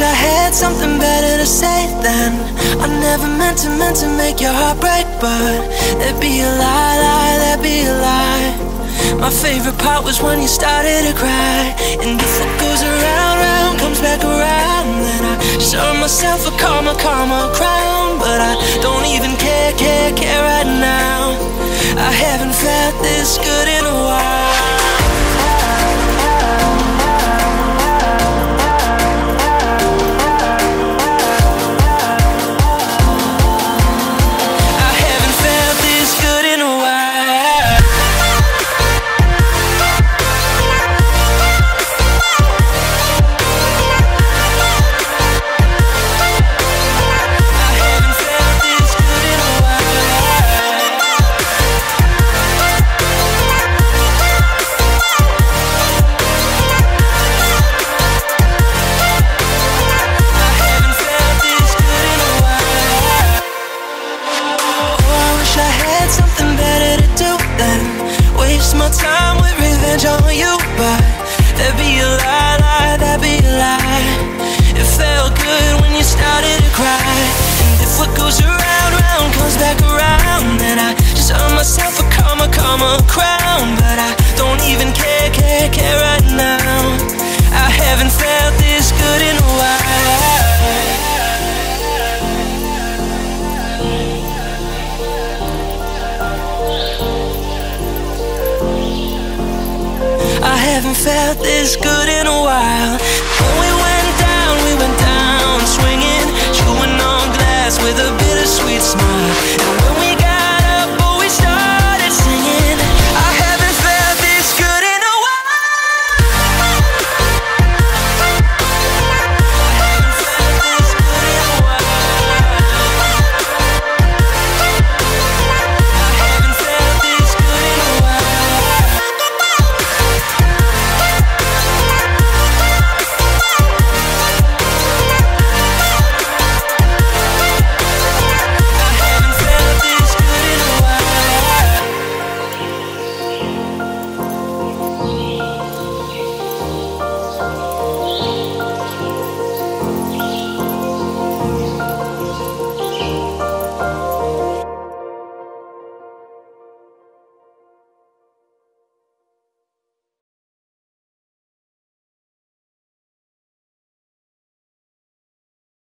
I had something better to say then. I never meant to make your heart break, but that'd be a lie, that'd be a lie. My favorite part was when you started to cry. And if what goes around, round comes back around, then I show myself a karma crown. But I don't even care right now. I haven't felt this good in a while. My time with revenge on you, but that'd be a lie, that'd be a lie. It felt good when you started to cry. And if what goes around, round comes back around, then I just earn myself a karma crown. But I don't even care right now. I haven't felt this good in a while. I haven't felt this good in a while.